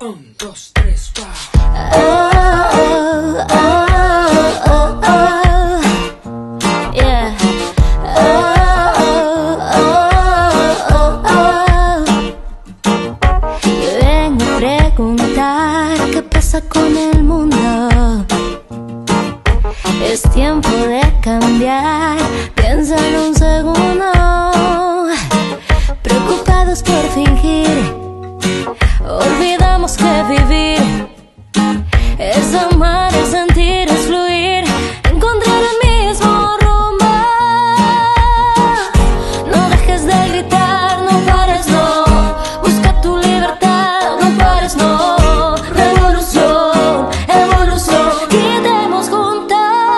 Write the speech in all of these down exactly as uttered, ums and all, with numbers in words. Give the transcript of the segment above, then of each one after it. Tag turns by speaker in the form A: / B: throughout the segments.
A: Un, dos, tres, cuatro.
B: Oh, oh, oh, oh, oh. Yeah. Oh, oh, oh, oh. Yo vengo a preguntar qué pasa con el mundo. Es tiempo de cambiar. Piénsalo un segundo. Preocupados por fingir, olvidamos que vivir es amar, es sentir, es fluir, encontrar el mismo rumbo. No dejes de gritar, no pares, no. Busca tu libertad, no pares, no. Revolución, evolución, gritemos juntas.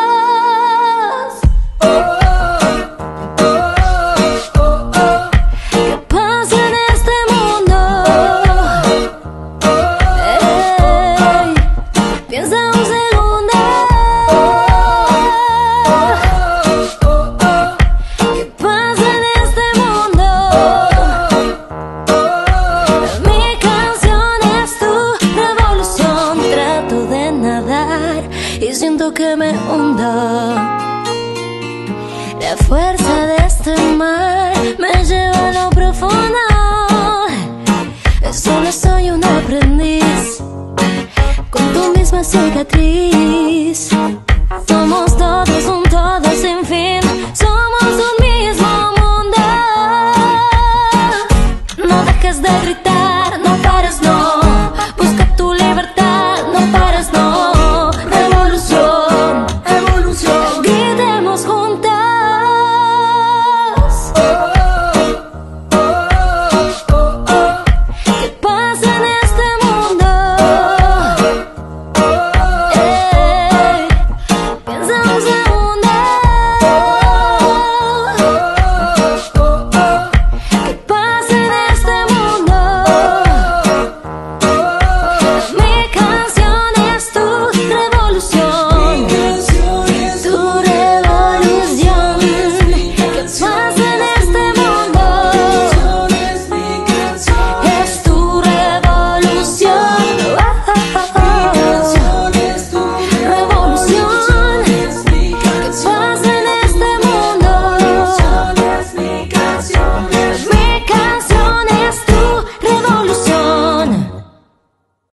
B: ¿Qué pasa en este mundo? Piensa un segundo. ¿Qué pasa en este mundo? Mi canción es tu revolución. Trato de nadar y siento que me hundo. La fuerza de este mar me lleva a lo profundo. Solo soy un aprendiz con tu misma cicatriz.